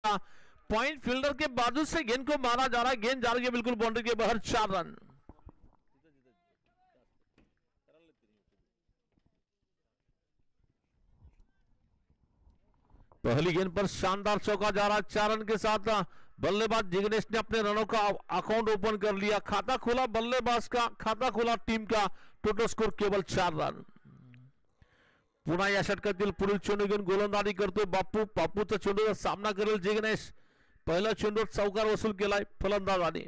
Point fielder के बाजू से गेंद को मारा जा रहा है, गेंद जा रही है बिल्कुल बाउंड्री के बाहर, 4 रन। पहली गेंद पर शानदार चौका जा रहा है 4 रन के साथ। बल्लेबाज जिग्नेश ने अपने रनों का अकाउंट ओपन कर लिया, खाता खोला बल्लेबाज का, खाता खोला टीम का। टोटल स्कोर केवल 4 रन। पुन्हा या षटकातील पुढील चेंडू घेऊन गोलंदाजी करतोय बापू, बापूचा चेंडूचा सामना करेल जिग्नेश। पहिला चेंडू चौकार वसूल केलाय फलंदाजाने।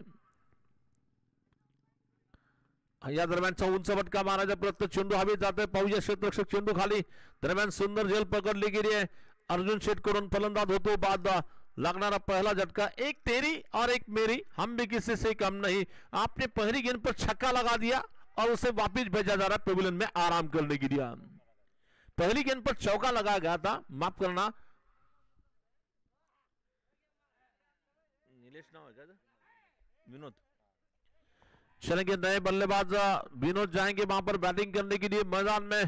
या दरम्यानचा उंच फटका मारायचा प्रयत्न, चेंडू हवेत जातोय, पाहूया क्षेत्ररक्षक चेंडू खाली। दरम्यान सुंदर झेल पकडली गेली आहे अर्जुन शेठ कडून, फलंदाज होतो बाद। लगनारा पहला झटका, एक तेरी और एक मेरी, हम भी किसी से कम नहीं। आपने पहली गेंद पर छक्का लगा दिया और उसे वापिस भेजा जा रहा है पेविलियन में आराम करने के लिए। पहली गेंद पर चौका लगाया गया था, माफ करना नीलेश नाम है क्या, विनोद। चलेंगे नए बल्लेबाज विनोद जाएंगे वहां पर बैटिंग करने के लिए मैदान में।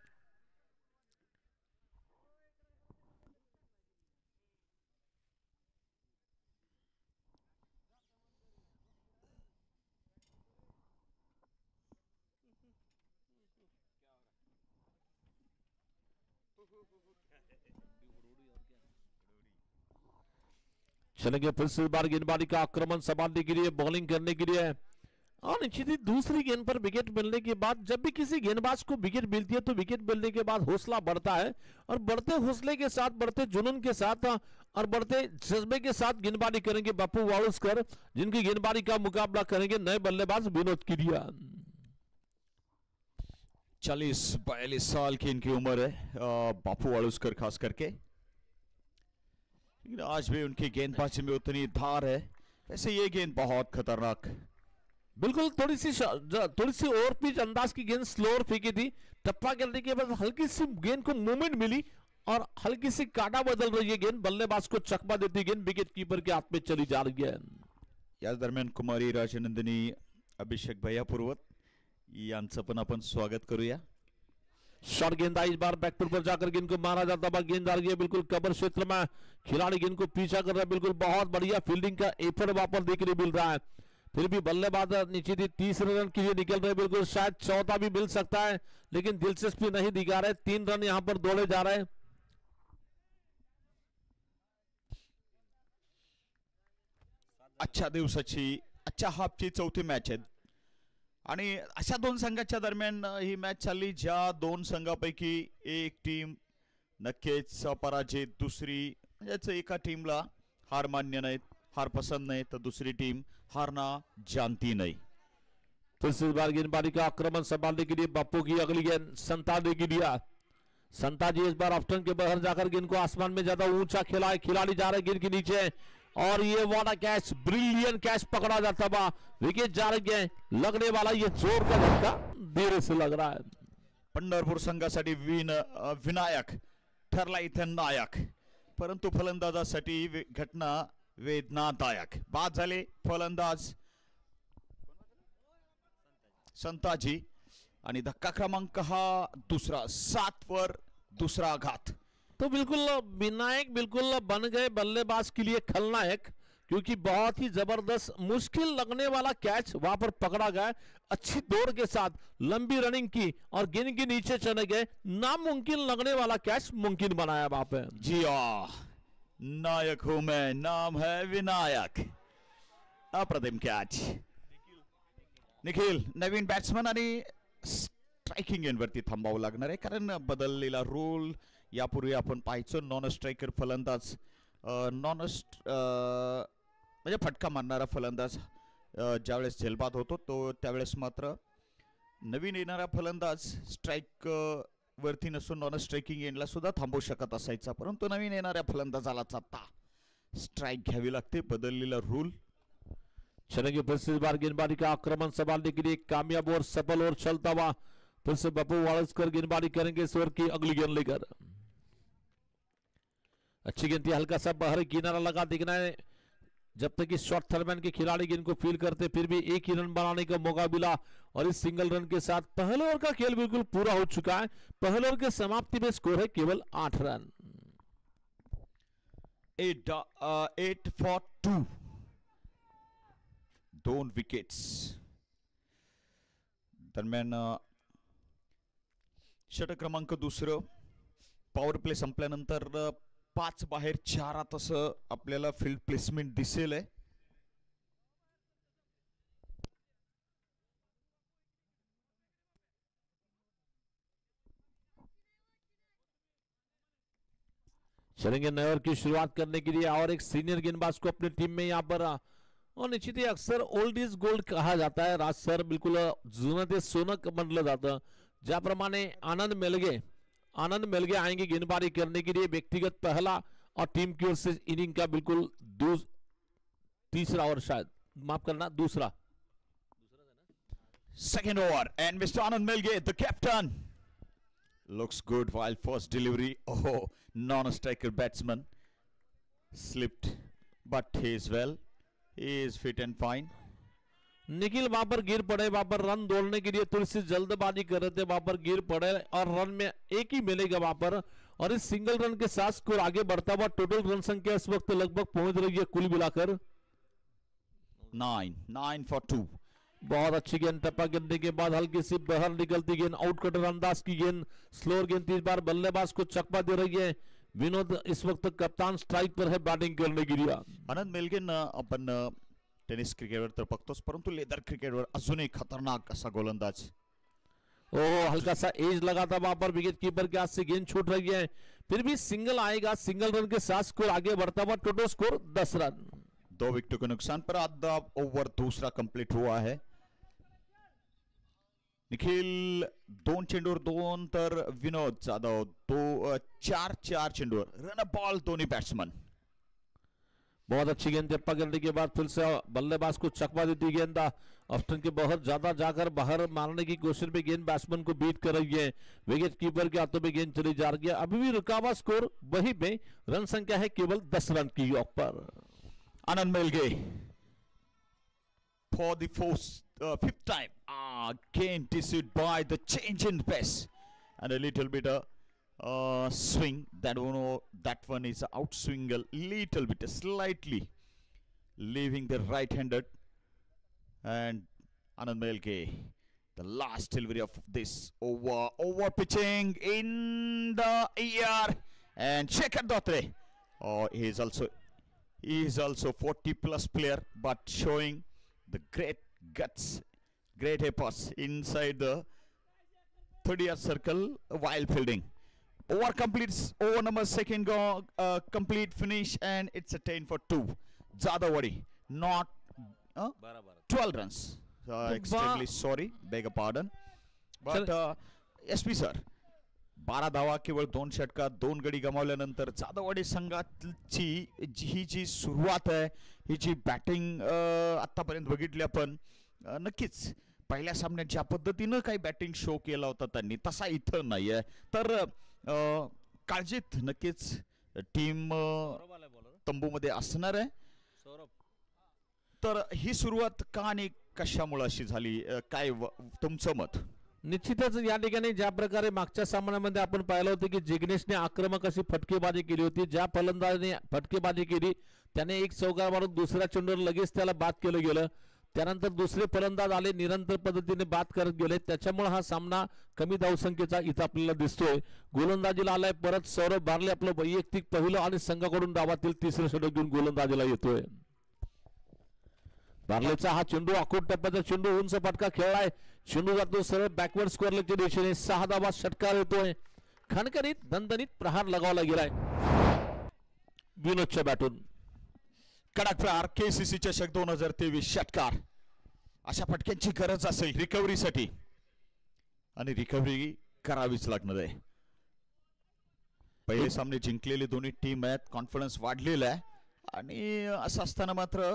चलेंगे फिर से बार गेंदबाजी का आक्रमण संभालने के लिए, बॉलिंग करने के लिए। और निश्चित ही दूसरी गेंद पर विकेट मिलने के बाद, जब भी किसी गेंदबाज को विकेट मिलती है तो विकेट मिलने के बाद हौसला बढ़ता है, और बढ़ते हौसले के साथ, बढ़ते जुनून के साथ और बढ़ते जज्बे के साथ गेंदबाजी करेंगे बापू वालुस्कर, जिनकी गेंदबाजी का मुकाबला करेंगे नए बल्लेबाज विनोद किडिया। 40-42 साल की इनकी उम्र है बापू वालुस्कर खास करके, लेकिन आज भी उनकी गेंदबाजी में उतनी धार है। वैसे ये गेंद बहुत खतरनाक, बिल्कुल थोड़ी सी ओवर पिच अंदाज की गेंद स्लोअर फेंकी थी, टप्पा करने के बाद हल्की सी गेंद को मूवमेंट मिली और हल्की सी काटा बदल रही है गेंद, बल्लेबाज को चकमा देती गेंद विकेट कीपर के हाथ में चली जा रही है। या दरम्यान कुमारी राजनंदिनी अभिषेक भैया पूर्वत यांचं पण आपण स्वागत करूया। शॉर्ट गेंद इस बार बैकफुट पर जाकर गेंद को मारा जाता है, गेंद आ रही है बिल्कुल कवर क्षेत्र में, खिलाड़ी गेंद को पीछा कर रहा है, बिल्कुल बहुत बढ़िया फील्डिंग का एफर्ट वहां पर देखने मिल रहा है। फिर भी बल्लेबाज नीचे थी, तीसरे रन के लिए निकल रहे, बिल्कुल शायद चौथा भी मिल सकता है, लेकिन दिलचस्पी नहीं दिखा रहे। 3 रन यहां पर दौड़े जा रहे हैं। अच्छा दिवसाची, अच्छा हाफची चौथी मॅच आहे आणि अशा दोन संघाच्या दरम्यान ही मॅच चालली, ज्या दोन संघापैकी एक टीम नक्कीच पराजित, दुसरी म्हणजे एका टीमला हार मान्य नाही, हार पसंद नहीं, तो दूसरी टीम हारना जानती नहीं। फिर से बार गेंदबाजी का आक्रमण संभालने के लिए बापू की अगली गेंद संता ने दिया। संता जी इस बार ऑप्शन के बाहर जाकर गेंद को आसमान में ज्यादा ऊंचा खेला है, खिलाड़ी जा रहे गेंद के नीचे, और ये वाला कैच, ब्रिलियंट कैच पकड़ा जाता है, विकेट जा रही है, लगने वाला ये जोर का झटका देर से लग रहा है। पंढरपूर संघासाठी विनायक ठरला इथे नायक, परंतु फलंदाजासाठी घटना वेदनादायक। बाद झाले फलंदाज संताजी आणि धक्का क्रमांक हा दूसरा, 7 वर दूसरा आघात। तो बिल्कुल विनायक बिल्कुल बन गए बल्लेबाज के लिए खलनायक, क्योंकि बहुत ही जबरदस्त मुश्किल लगने वाला कैच वहां पर पकड़ा गया, अच्छी दौड़ के साथ लंबी रनिंग की और गेंद के नीचे चले गए, नामुमकिन लगने वाला कैच मुमकिन बनाया वहां पे। जी नायक हूं मैं, नाम है विनायक। अप्रतिम कैच। निखिल नवीन बॅट्समन आणि स्ट्रायकिंग गेंदवरती थांबावं लागणार आहे, कारण बदललेला रूल यापूर्वी आपण पाहायचो, नॉन स्ट्रायकर फलंदाज, म्हणजे फटका मारणारा फलंदाज ज्यावेळेस झेलबाद होतो तो त्यावेळेस मात्र नवीन येणारा फलंदाज स्ट्राइक वरती नसून नॉन स्ट्राइकिंग एंडला सुद्धा थांबवू शकत असायचा, परंतु नवीन येणाऱ्या फलंदाजालाच आता स्ट्राइक घ्यावी लागते, बदललेला रूल। चलेंगे फिर से बार गेंदबाजी का आक्रमण संभालने के लिए कामयाब और सफल और चलता हुआ फिर से बापू वालुस्कर गेंदबाजी करेंगे इस ओवर की अगली गेंद लेकर। अच्छी गेंद थी, हल्का सा बाहर किनारा लगा, दिखना है जब तक कि शॉर्ट थर्मैन के खिलाड़ी गेंद को फील करते, फिर भी एक ही रन बनाने का मौका मिला, और इस सिंगल रन के साथ पहले ओवर का खेल बिल्कुल पूरा हो चुका है। पहले ओवर के समाप्ति में स्कोर है केवल 8 रन। 8 for 2. 2 विकेट्स. दरम्यान षटक क्रमांक दुसरं. पॉवर प्ले संपल्यानंतर 5 बाहेर 4 असं आपल्याला फील्ड प्लेसमेंट दिसेल आहे. चलेंगे नए ओवर की शुरुआत करने के लिए और एक सीनियर गेंदबाज को अपनी टीम में यहाँ पर और निश्चित ही अक्सर ओल्ड इज गोल्ड कहा जाता है. राज सर बिलकुल जुनं ते सोनं म्हणलं जातं. ज्याप्रमाणे आनंद मेलगे आएंगे गेंदबाजी करने के लिए. व्यक्तिगत पहला और टीम की ओर से इनिंग का बिल्कुल तीसरा ओवर, शायद माफ करना दूसरा. Second over and Mr. Anand Melge, the captain, looks good while first delivery. Oh, non-striker batsman slipped, but he is well. He is fit and fine. Nikhil वहां पर गिर पड़े. वहां पर रन दौड़ने के लिए थोड़ी सी जल्दबाजी कर रहे थे. वहां पर गिर पड़े और रन में एक ही मिलेगा वहां पर. और इस सिंगल रन के साथ स्कोर आगे बढ़ता हुआ. टोटल रन संख्या इस वक्त लगभग पहुंच रही है कुल मिलाकर 9 for 2. बहुत अच्छी गेंद. टप्पा गिरने के बाद हल्की सी बाहर निकलती गेंद. आउट कटर अंदाज की गेंद. स्लोअर गेंद. इस बार बल्लेबाज को चकमा दे रही है. विनोद इस वक्त कप्तान स्ट्राइक पर है बैटिंग करने के लिए. आनंद मेलगे आपण टेनिस क्रिकेटवर तर बघतोच, परंतु लेदर क्रिकेटवर अजूनही खतरनाक असा गोलंदाज. ओह, हल्का सा एज लगा था वहां पर. विकेट कीपर के हाथ से गेंद छूट रही है. फिर भी सिंगल आएगा. सिंगल रन के साथ स्कोर आगे बढ़ता हुआ. Total score 10 run. 2 विकेटों के नुकसान पर आधा ओवर दूसरा कंप्लीट हुआ है. निखिल 2 चेंडूवर 2 तर विनोद जाधव 4 चेंडूवर. रन बॉल दोन्ही बॅट्समन. बहुत अच्छी गेंद. टप्पा गिरने के बाद फिर से बल्लेबाज को चकमा देती गेंद. ऑफ्टन के बहुत ज्यादा जाकर बाहर मारने की कोशिश में गेंद बैट्समैन को बीट कर रही है. विकेट कीपर के हाथों में गेंद चली जा रही है. अभी भी रुका हुआ स्कोर वही पे. रन संख्या है केवल 10 रन की ऊपर. आनंद मेलगे for the fifth time. Again deceived by the change in pace and a little bit swing. That one is outswing a little bit, slightly leaving the right-handed. And Anand Melge, the last delivery of this over pitching in the air, and Shekhar Datre. He is also 40+ player, but showing the great guts, great efforts inside the 30-yard circle while fielding. Over completes. Over number second go complete finish, and it's a 10 for 2. Jadawadi not 12 runs. Extremely sorry, beg your pardon. But SP sir, 12 धावा केवळ 2 षटकात 2 गडी गमावल्यानंतर जाधववाडी संघाची ही जी सुरुवात आहे, ही जी batting आतापर्यंत बघितली आपण, नक्कीच पहिल्या सामन्यात ज्या पद्धतीनं काही बॅटिंग शो केला होता त्यांनी, तसा इथं नाहीये. तर काळजीत नक्कीच टीम तंबूमध्ये असणार आहे. तर ही सुरुवात का आणि कशामुळे अशी झाली, काय तुमचं मत? निश्चितच या ठिकाणी ज्या प्रकारे मागच्या सामन्यामध्ये आपण पाहिलं होतं की जिग्नेशने आक्रमक अशी फटकेबाजी केली होती. ज्या फलंदाजाने फटकेबाजी केली त्याने एक चौकार मारून दुसऱ्या चेंडूवर लगेच त्याला बाद केलं गेलं. त्यानंतर दुसरे फलंदाज आले, निरंतर पद्धतीने बाद करत गेले. त्याच्यामुळे हा सामना कमी धावसंख्येचा इथं आपल्याला दिसतोय. गोलंदाजीला आलाय परत सौरभ बारले. आपलं वैयक्तिक पहिलं आणि संघाकडून डावातील तिसरं षटक घेऊन गोलंदाजीला येतोय. बारलेचा हा चेंडू आखूड टप्प्याचा चेंडू, उंच फटका खेळलाय. चेंडू जातो सरळ बॅकवर्ड स्क्वेअर लेगच्या दिशेने. 6 धावा षटकार येतोय. खणखणीत दणदणीत प्रहार लगावला गेलाय विनोदच्या बॅटून. कडक प्रहार. केसीसी चषक 2023 षटकार. अशा फटक्यांची गरज असेल रिकव्हरीसाठी, आणि रिकव्हरी करावीच लागणार आहे. पहिले सामने जिंकलेली दोन्ही टीम आहेत, कॉन्फिडन्स वाढलेला आहे. आणि असं असताना मात्र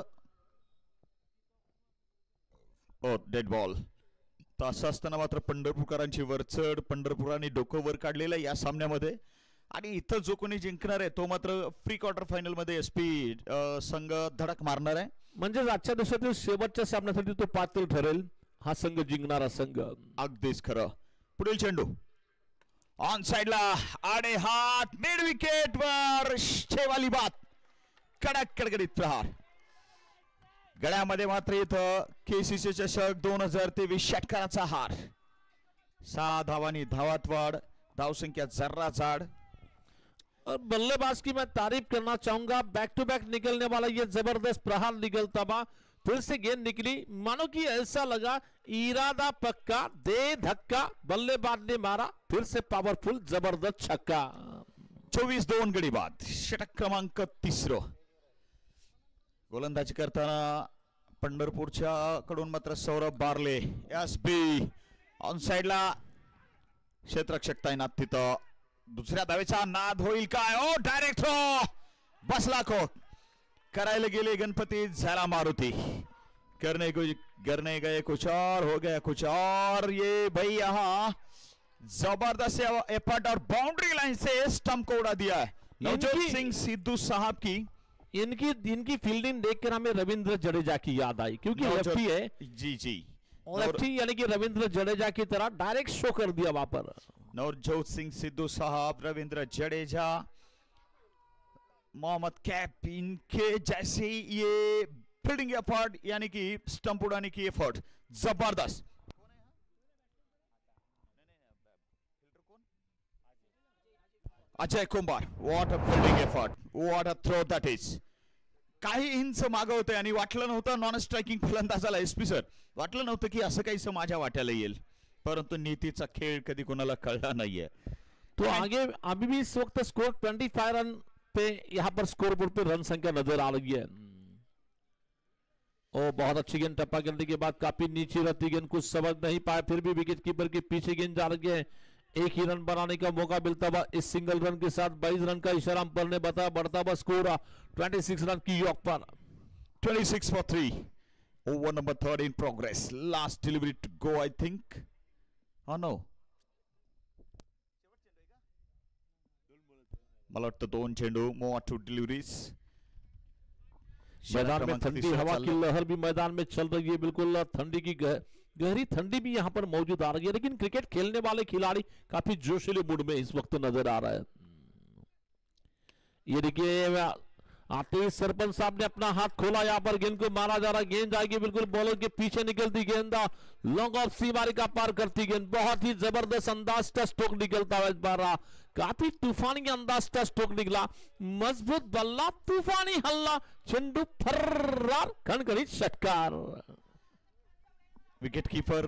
डेड बॉल. तर असं असताना मात्र पंढरपूरकरांची वरचढ, पंढरपुरांनी डोकं वर काढलेलं या सामन्यामध्ये. आणि इथं जो कोणी जिंकणार आहे तो मात्र प्री क्वार्टर फायनल मध्ये एसपी संघ धडक मारणार आहे. म्हणजे आजच्या दिवसातील शेवटच्या सामन्यासाठी तो पात्र ठरेल हा संघ, जिंकणारा संघ. अगदीच खरं. पुढील चेंडू ऑन साइडला आणि हात मिड विकेट वर शेवाली बात. कडक कडकडीत प्रहार. गळ्यामध्ये मात्र इथं केसीसी चषक 2023 षटकाराचा हार. 6 धावांनी धावात वाढ, धावसंख्या जर्रा जाड. और बल्लेबाज की मैं तारीफ करना चाहूंगा, बैक टू बैक निकलने वाला ये जबरदस्त प्रहार निकलता बा, फिर से गेंद निकली, मानो कि ऐसा लगा इरादा पक्का, दे धक्का, बल्लेबाज ने मारा, फिर से पावरफुल जबरदस्त छक्का. 24-2 गडी बाद. षटक क्रमांक 3. गोलंदाजी करताना पंढरपूरच्या कडून मात्र सौरभ बारले एसबी ऑन साइडला क्षेत्ररक्षक तैनात. तिथं दुसऱ्या धावेचा नाद होईल काय? ओ डायरेक्ट थ्रो बसला को. करायला गेले गणपती, झाला मारुती. करने गए कुछ और, हो गया कुछ और. ये भाई यहाँ जबरदस्त एफर्ट और बाउंड्री लाइन से स्टंप को उड़ा दिया है नवजोत सिंह सिद्धू साहब की. इनकी फील्डिंग देखकर हमें रविंद्र जडेजा की याद आई, क्योंकि लेफ्टी है. जी लेफ्टी यानी कि रविंद्र जडेजा की तरह डायरेक्ट शो कर दिया वहां पर. नवजोत सिंह सिद्धू साहब, रविंद्र जडेजा, मोहम्मद कैप, इनके जैसे ये फील्डिंग एफर्ट यानी कि स्टंप उड़ाने की एफर्ट जबरदस्त. Ajay Kumbhar, what a fielding effort, what a throw that is. काही इंच मागं होतं आणि वाटलं नव्हतं नॉन स्ट्रायकिंग फलंदाजाला एसपी सर, वाटलं नव्हतं की असं काहीसं माझ्या वाट्याला येईल, परंतु नीतीचा खेळ कधी कोणाला कळला नाहीये. तो आगे अभी भी इस वक्त स्कोर 25 रन पे यहाँ पर स्कोर बोर्ड पे रन संख्या नजर आ रही है. ओ बहुत अच्छी गेंद टप्पा करने के बाद काफी नीचे रहती गेंद, कुछ समझ नहीं पाए, फिर भी विकेट कीपर के पीछे गेंद जा रही है. एक ही रन बनाने का मौका मिलता हुआ इस सिंगल रन के साथ 22 रन का इशारा अंपायर ने बताया. बढ़ता हुआ स्कोर 26 रन की योग पर. 26 for 3. Over number 3 in progress. Last delivery to go, I think. Oh no. मला वाटतं 2 चेंडू, more 2 deliveries. मैदान में ठंडी हवा की लहर भी मैदान में चल रही है. बिल्कुल ठंडी की गहरी ठंडी भी यहाँ पर मौजूद आ रही है, लेकिन क्रिकेट खेलने वाले खिलाड़ी काफी जोशीले मूड में इस वक्त नजर आ रहा है. ये देखिए आते ही सरपंच साहब ने अपना हाथ खोला, यहाँ पर गेंद को मारा जा रहा. गेंद जाएगी बिल्कुल बॉलर के पीछे निकलती गेंद, लॉन्ग ऑफ सीमारी का पार करती गेंद. बहुत ही जबरदस्त अंदाज का स्ट्रोक निकलता है इस बार. काफी तूफानी अंदाज का स्ट्रोक निकला. मजबूत बल्ला, तूफानी हल्ला, चेंडू फर्रार, खणखणीत षटकार. विकेट कीपर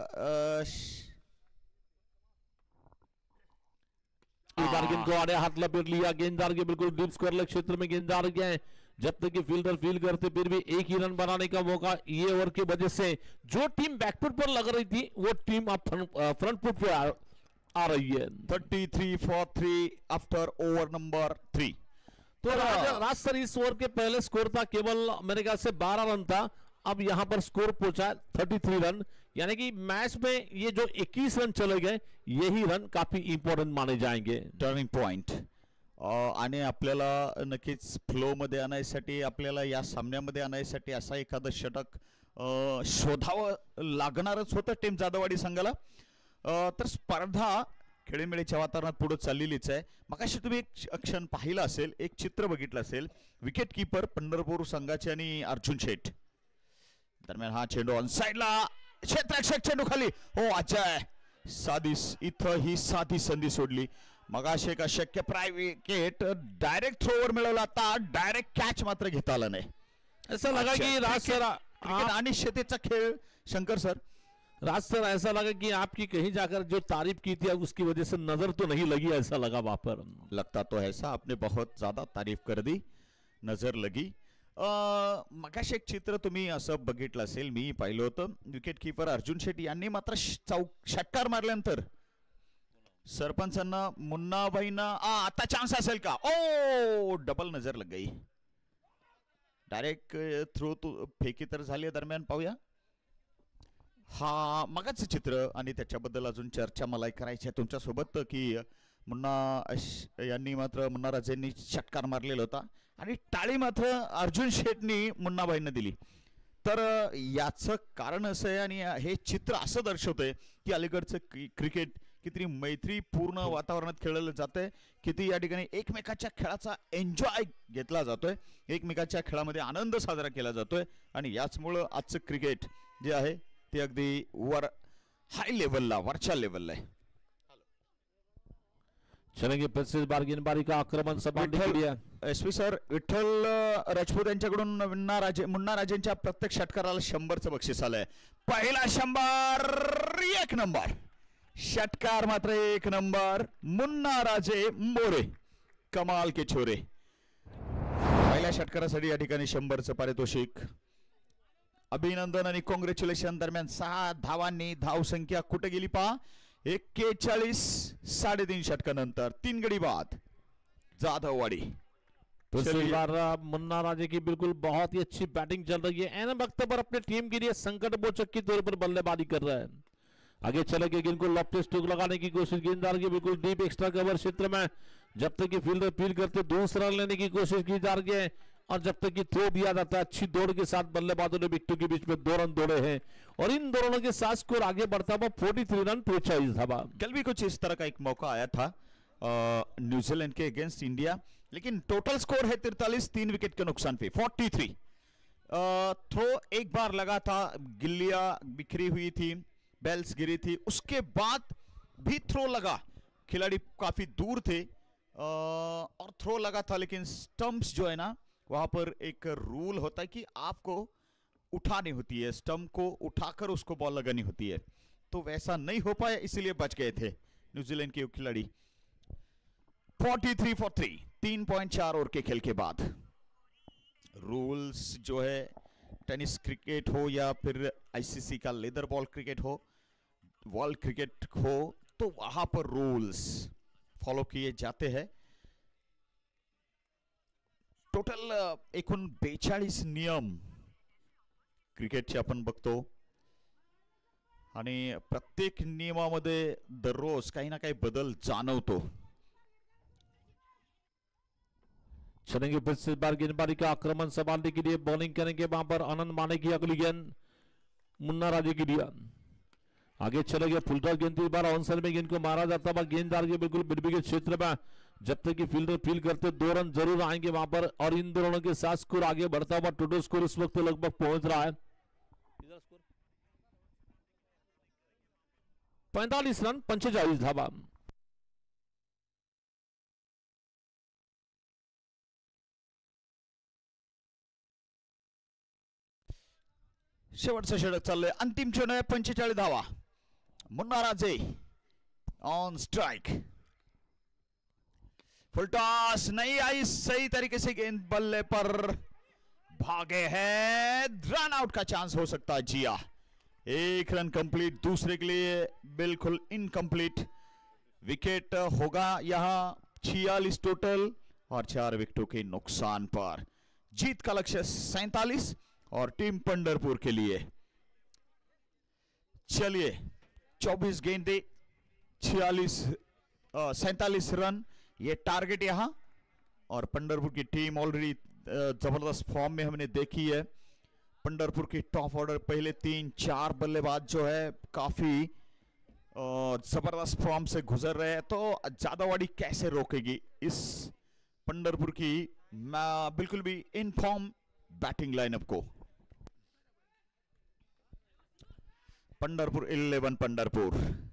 गेंद को आड़े हाथ लपेट लिया. गेंददार के बिल्कुल डीप स्क्वायर क्षेत्र में गेंददार गए. जब तक कि फील्डर फील्ड करते फिर भी एक ही रन बनाने का मौका ये ओवर की वजह से जो टीम बैकफुट पर लग रही थी वो टीम अब फ्रंट फुट पर आ रही है. 33 for 3 आफ्टर ओवर नंबर 3. तो राज सर इस ओवर के पहले स्कोर था केवल मेरे ख्याल से 12 रन था. अब यहां पर स्कोर पहुंचा 33 रन, यानी कि मैच में ये जो 21 रन चले गए यही रन काफी इंपॉर्टंट माने जाएंगे. Turning point. आणि आपल्याला नक्कीच फ्लो मध्ये आणायसाठी, आपल्याला या सामन्यामध्ये आणायसाठी असा एखादा षटक शोधावं लागणारच होतं टीम जाधववाडी संघाला. तर स्पर्धा खेळीमेळीच्या वातावरणात पुढे चाललेलीच आहे. मगाशी तुम्ही एक क्षण पाहिला असेल, एक चित्र बघितलं असेल, विकेट कीपर पंढरपूर संघाचे आणि अर्जुन शेठ दरम्यान हा चेंडू ऑन साइडला, क्षेत्ररक्षक चेंडू खाली. हो अजय, साधी इथं ही साधी संधी सोडली. मगाशी एक अशक्य विकेट डायरेक्ट थ्रोवर मिळवला, आता डायरेक्ट कॅच मात्र घेता आला नाही. ऐसा लगा कि राज सर आणि शेतीचा खेळ. शंकर सर, राज सर ऐसा लगा कि आपकी कहीं जाकर जो तारीफ की थी उसकी वजह से नजर तो नहीं लगी, ऐसा लगा वहां पर. लगता तो ऐसा, आपने बहुत ज्यादा तारीफ कर दी, नजर लगी. मगाशी एक चित्र तुम्ही असं बघितलं असेल, मी पाहिलं होतं. विकेट कीपर अर्जुन शेट्टी यांनी मात्र षटकार मारल्यानंतर सरपंचांना मुन्नाबाईंना आता चान्स असेल का, ओ डबल नजर लग गई. डायरेक्ट थ्रो फेकी तर झाली. दरम्यान पाहूया हा मगाचं चित्र आणि त्याच्याबद्दल अजून चर्चा मला करायची आहे तुमच्या सोबत, की मुन्ना यांनी मात्र मुन्ना राजेंनी षटकार मारलेला होता आणि टाळी मात्र अर्जुन शेठनी मुन्नाबाईंना दिली. तर याचं कारण असं आहे आणि हे चित्र असं दर्शवतंय की अलीकडचं क्रिकेट किती मैत्रीपूर्ण वातावरणात खेळलं जातंय, किती या ठिकाणी एकमेकाच्या खेळाचा एन्जॉय घेतला जातोय, एकमेकाच्या खेळामध्ये आनंद साजरा केला जातोय आणि याचमुळं आजचं क्रिकेट जे आहे ते अगदी हाय लेवलला, वरच्या लेवलला आहे. चलेंगे फिर से इस बार गेंदबाजी का आक्रमण संभालने के लिए एसपी सर विठ्ठल राजपूत यांच्याकडून मुन्ना राजेंच्या प्रत्येक षटकाराला 100चं बक्षीस आलंय. पहिला 100, 1 नंबर षटकार, मात्र 1 नंबर. मुन्ना राजे मोरे, कमाल के छोरे. पहिल्या षटकारासाठी या ठिकाणी 100चं पारितोषिक. अभिनंदन आणि कॉंग्रॅच्युलेशन. दरम्यान 6 धावांनी धावसंख्या कुठे गेली पहा, 41 3.5 षटकानंतर 3 गडी बाद जाधववाडी. मुन्ना राजे की बिल्कुल बहुत ही अच्छी बैटिंग चल रही है, ऐन वक्त पर अपने टीम के लिए संकट मोचक के तौर पर बल्लेबाजी कर रहा है. आगे चले के गेंद को लॉफ्ट स्ट्रोक लगाने की कोशिश, गेंददार की बिल्कुल डीप एक्स्ट्रा कवर क्षेत्र में, जब तक कि फील्डर फील करते दूसरा लेने की कोशिश की जा रही है और जब तक कि थ्रो दिया जाता है. अच्छी दौड़ के साथ बल्लेबाजों ने विकेटों के बीच में 2 रन दौड़े हैं और इन दोनों के साथ स्कोर आगे बढ़ता हुआ 43 रन 43 धावा. कल भी कुछ इस तरह का एक मौका आया था न्यूजीलैंड के अगेंस्ट इंडिया, लेकिन टोटल स्कोर है 43, 3 विकेट के नुकसान पे 43. थ्रो एक बार लगा था, गिल्लियां बिखरी हुई थी, बेल्स गिरी थी, उसके बाद भी थ्रो लगा, खिलाड़ी काफी दूर थे और थ्रो लगा था, लेकिन स्टंप्स जो है ना, वहां पर एक रूल होता है कि आपको उठानी होती है, स्टंप को उठाकर उसको बॉल लगानी होती है, तो वैसा नहीं हो पाया, इसीलिए बच गए थे न्यूजीलैंड के खिलाड़ी. 43 for 3, 3.4 ओवर के खेल के बाद. रूल्स जो है, टेनिस क्रिकेट हो या फिर आईसीसी का लेदर बॉल क्रिकेट हो, वर्ल्ड क्रिकेट हो, तो वहां पर रूल्स फॉलो किए जाते हैं. टोटल एकूण 42 नियम क्रिकेटचे आपण बघतो आणि प्रत्येक नियमामध्ये दररोज काही ना काही बदल जाणवतो. चलेंगे फिर से इस बार गेंदबाजी का आक्रमण संभालने के लिए बॉलिंग करेंगे वहां पर आनंद माने की अगली गेंद मुन्ना राजे के लिए. आगे चले गए फुलटॉस गेंद, इस बार ऑनसाइड में गेंद को मारा जाता हुआ, गेंददार के बिल्कुल मिड विकेट क्षेत्र में, जब तक कि फील्डर फील करते 2 रन जरूर आएंगे वहां पर और इन दोनों के साथ स्कोर आगे बढ़ता हुआ टोटल स्कोर इस वक्त लगभग पहुंच रहा है 45 रन 45 धावा. शेवटचं षटक चाललंय, अंतिम क्षण आहे, 45 धावा. Munna Raje on strike, full toss नहीं आई, सही तरीके से गेंद बल्ले पर भागे हैं, रन आउट का चांस हो सकता है. जिया 1 रन कंप्लीट, दूसरे के लिए बिल्कुल इनकंप्लीट. विकेट होगा यहां 46 टोटल और 4 विकेटों के नुकसान पर. जीत का लक्ष्य 47 और टीम पंढरपुर के लिए. चलिए 24 गेंदे 47 रन ये टारगेट यहां, और पंढरपुर की टीम ऑलरेडी जबरदस्त फॉर्म में हमने देखी है. पंढरपुर की टॉप ऑर्डर पहले 3-4 बल्लेबाज जो है काफी जबरदस्त फॉर्म से गुजर रहे हैं, तो जादववाड़ी कैसे रोकेगी इस पंढरपुर की बिल्कुल भी इन फॉर्म बैटिंग लाइनअप को. पंढरपुर 11 पंढरपुर.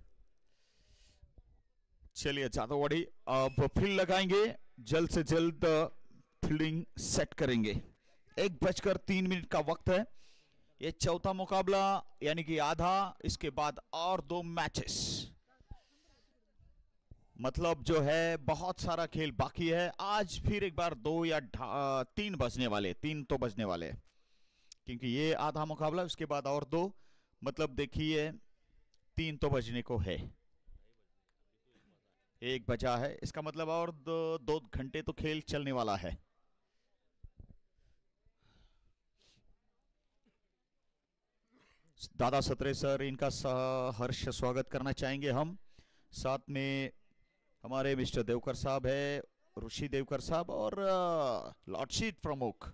चलिए जादववाड़ी अब फील्ड लगाएंगे, जल्द से जल्द फील्डिंग सेट करेंगे. 1:03 का वक्त है. ये चौथा मुकाबला यानी कि आधा, इसके बाद और 2 मैचेस, मतलब जो है बहुत सारा खेल बाकी है. आज फिर एक बार 2 या 3 बजने वाले, 3 तो बजने वाले, क्योंकि ये आधा मुकाबला, उसके बाद और 2, मतलब देखिए 3 तो बजने को है, 1 बजा है, इसका मतलब और 2 घंटे तो खेल चलने वाला है. दादा सत्रे सर, इनका हर्ष स्वागत करना चाहेंगे हम. साथ में हमारे मिस्टर देवकर साहब है, ऋषि देवकर साहब, और लॉर्डशिप प्रमुख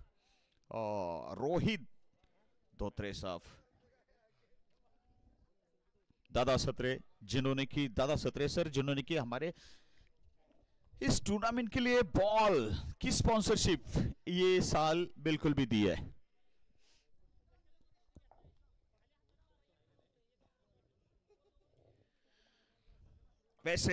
रोहित धोत्रे साहब. दादा सत्रे सर जिन्होंने की हमारे इस टूर्नामेंट के लिए बॉल की स्पॉन्सरशिप ये साल बिल्कुल भी दी है। वैसे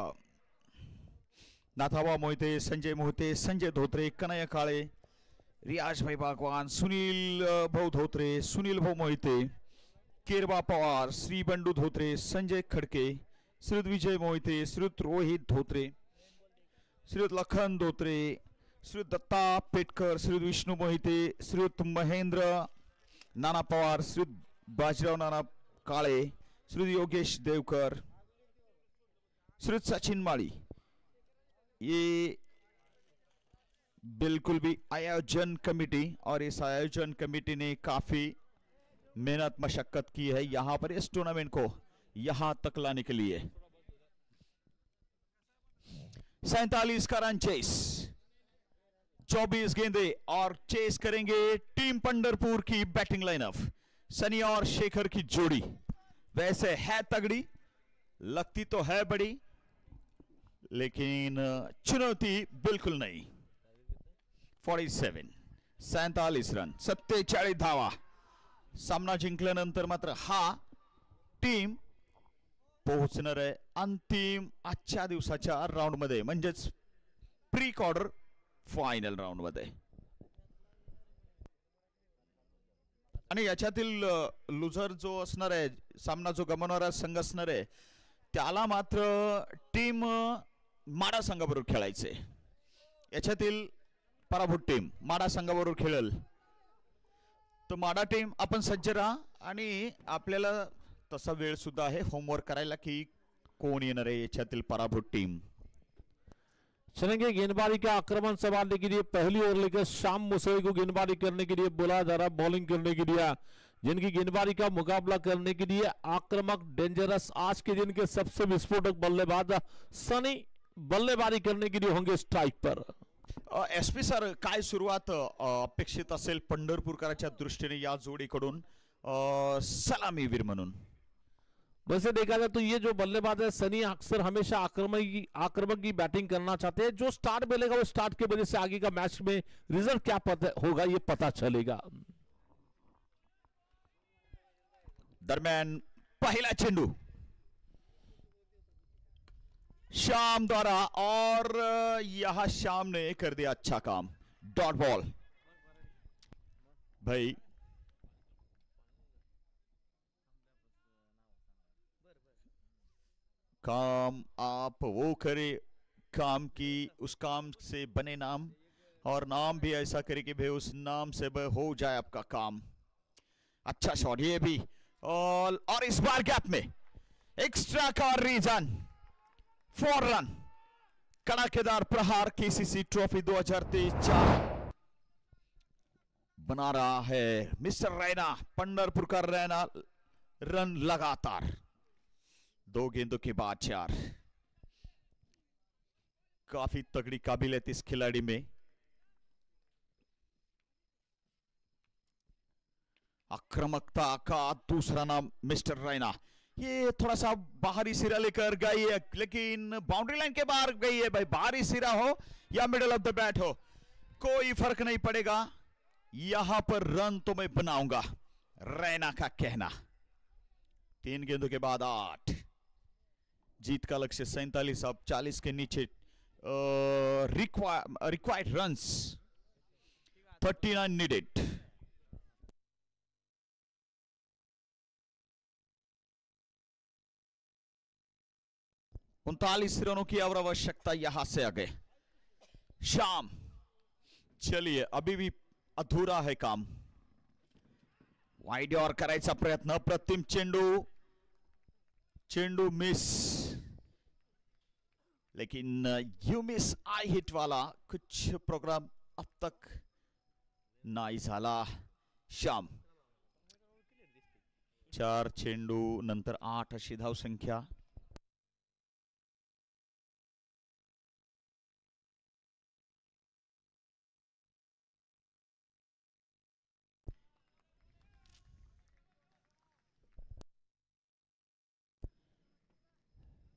नाथाबा मोहिते, संजय मोहिते, संजय धोत्रे, कन्हैया काळे, रियाज भाई बागवान, सुनील भाऊ धोत्रे, सुनील भाऊ मोहिते, केरबा पवार, श्री बंडू धोत्रे, संजय खड़के, श्रीयुत विजय मोहिते, श्रीयुत रोहित धोत्रे, श्रीयुत लखन धोत्रे, श्रीयुत दत्ता पेटकर, श्रीयुत विष्णु मोहिते, श्रीयुत महेंद्र नाना पवार, श्रीयुत बाजीराव नाना काळे, श्रीयुत योगेश देवकर, श्रीयुत सचिन माली। ये बिल्कुल भी आयोजन कमेटी, और इस आयोजन कमेटी ने काफी मेहनत मशक्कत की है यहां पर इस टूर्नामेंट को यहां तक लाने के लिए। 47 का रन चेस, 24 गेंदे और चेस करेंगे टीम पंढरपुर की बैटिंग लाइनअप। सनी और शेखर की जोड़ी वैसे है तगड़ी, लगती तो है बड़ी, लेकिन चुनौती बिल्कुल नहीं। 47 रन, 47 धावा। सामना जिंकल्यानंतर मात्र हा टीम पोहोचणार आहे अंतिम आजच्या दिवसाच्या राउंड मध्ये, म्हणजेच प्री क्वार्टर फायनल राउंड मध्ये। आणि याच्यातील लुझर जो असणार आहे, सामना जो गमावणारा संघ असणार आहे, त्याला मात्र टीम माडा संघाबरोबर खेळायचे। याच्यातील पराभूत टीम माडा संघाबरोबर खेळेल। तो माडा टीम आपण सज्ज राहा, आणि आपल्याला तसा वेळ सुद्धा आहे होमवर्क करायला की कोण येणार आहे याच्यातील पराभूत टीम। चलेंगे गेंदबाजी का आक्रमण संभालने के लिए पहली ओवर लेकर शाम मुसई को गेंदबाजी करने के लिए बुलाया जा रहा है, बॉलिंग करने के लिए, जिनकी गेंदबाजी का मुकाबला करने के लिए आक्रामक डेंजरस आज के दिन के सबसे विस्फोटक बल्लेबाज सनी बल्लेबाजी करने के लिए होंगे स्ट्राइक पर। एसपी सर, काय सुरुवात अपेक्षित असेल पंढरपूरकरांच्या दृष्टीने या जोडीकडून सलामीवीर म्हणून? वैसे देखा जाए तो ये जो बल्लेबाज है सनी अक्सर हमेशा आक्रामक की बैटिंग करना चाहते हैं। जो स्टार्ट मिलेगा वो स्टार्ट की वजह से आगे का मैच में रिजल्ट क्या होगा ये पता चलेगा। दरम्यान पहला चेंडू श्याम द्वारा, और यहां श्याम ने कर दिया अच्छा काम, डॉट बॉल। भाई काम आप वो करे काम की उस काम से बने नाम, और नाम भी ऐसा करे कि भाई उस नाम से हो जाए आपका काम। अच्छा शॉट ये भी, और इस बार गैप में एक्स्ट्रा का रीजन 4 रन। कड़ाकेदार प्रहार केसीसी ट्रॉफी 2023 बना रहा है मिस्टर रैना, पंढरपुर का रैना। रन लगातार 2 गेंदों के बाद 4। काफी तगड़ी काबिलियत इस खिलाड़ी में। आक्रामकता का दूसरा नाम मिस्टर रैना। ये थोड़ा सा बाहरी सिरा लेकर गई है, लेकिन बाउंड्री लाइन के बाहर गई है। भाई बाहरी सिरा हो या मिडल ऑफ द बैट हो, कोई फर्क नहीं पड़ेगा, यहां पर रन तो मैं बनाऊंगा, रैना का कहना। 3 गेंदों के बाद 8। जीत का लक्ष्य 47, अब 40 के नीचे। Required runs 39 needed. 39 रनों की और आवश्यकता यहां से आगे। शाम, चलिए अभी भी अधूरा है काम। वाइड और करायचा प्रयत्न, प्रतिम चेंडू मिस, लेकिन यू मिस आई हिट वाला कुछ प्रोग्राम अब तक नाही झाला। श्याम 4 चेंडू नंतर 8 अशी धाव संख्या।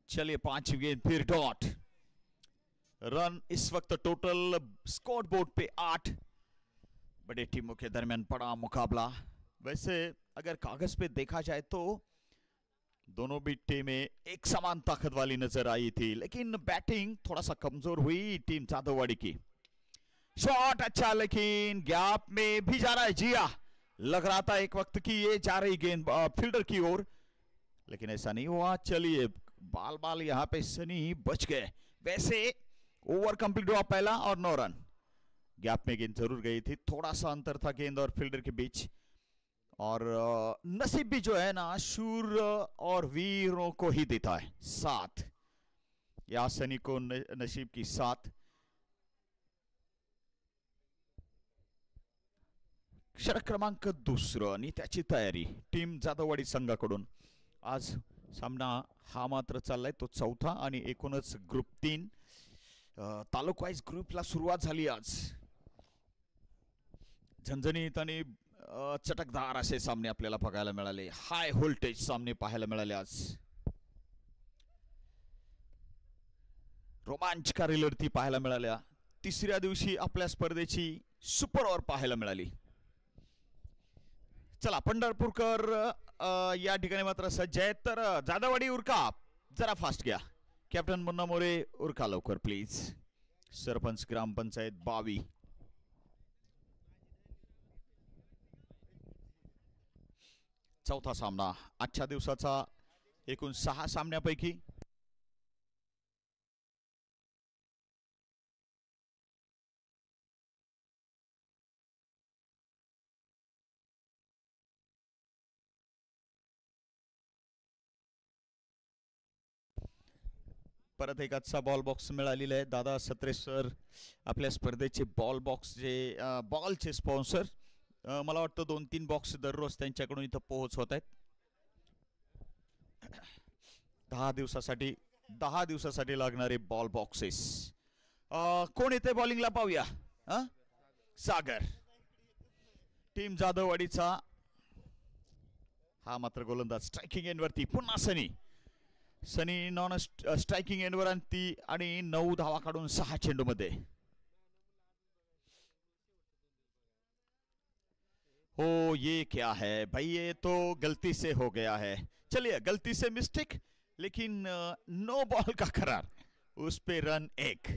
चलिए 5 गेंद फिर डॉट। रन इस वक्त टोटल स्कोर बोर्ड पे 8। बड़े टीमों के दरमियान बड़ा मुकाबला। वैसे अगर कागज पे देखा जाए तो दोनों भी टीमें एक समान ताकत वाली नजर आई थी, लेकिन बैटिंग थोड़ा सा कमजोर हुई टीम जादववाड़ी की। शॉट अच्छा, लेकिन गैप में भी जा रहा है। जिया लग रहा था एक वक्त की ये जा रही गेंद फील्डर की ओर, लेकिन ऐसा नहीं हुआ। चलिए बाल बाल यहां पे सनी बच गए। वैसे ओवर कंप्लीट हुआ पहला और 9 रन। गैप में गेंद जरूर गई थी, थोड़ा सा अंतर था गेंद और फील्डर के बीच। और नसीब भी जो है ना शूर और वीरों को ही देता है साथ। या सनी को नसीब की साथ। षटक क्रमांक 2 आणि त्याची तयारी टीम जादववाडी संघाकडून। आज सामना हा मात्र चाललाय तो 4था आणि एकूणच ग्रुप 3 तालुका वाईज ग्रुपला सुरुवात झाली आज। झणझणीत आणि चटकदार असे सामने आपल्याला बघायला मिळाले। हाय व्होल्टेज सामने पाहायला मिळाले आज। रोमांचकारी लढती पाहायला मिळाल्या। तिसऱ्या दिवशी आपल्या स्पर्धेची सुपर ओव्हर पाहायला मिळाली। चला पंढरपूरकर या ठिकाणी मात्र सज्ज आहेत, तर जादववाडी उरका जरा फास्ट घ्या। कॅप्टन मुन्ना मोरे उरका लवकर प्लीज। सरपंच ग्रामपंचायत 22। चौथा सामना आजच्या दिवसाचा एकूण 6 सामन्यापैकी परत एक आजचा बॉल बॉक्स मिळालेला आहे। दादा सत्रे सर आपल्या स्पर्धेचे बॉल बॉक्स जे बॉलचे स्पॉन्सर, मला वाटतं 2-3 बॉक्स दररोज त्यांच्याकडून इथं पोहोच होत आहेत। 10 दिवसासाठी लागणारे बॉल बॉक्सेस। कोण येते बॉलिंगला पाहूया। सागर टीम जादववाडीचा हा मात्र गोलंदाज स्ट्रायकिंग एंडवरती। पुन्हा सनी नॉन स्ट्राइकिंग एंडवर आणि 9 धावा काढून 6 चेंडू मध्ये। ओ ये क्या है भाई, ये तो गलती से हो गया है। चलिए गलती से मिस्टेक, लेकिन नो बॉल का करार, उस पे रन 1।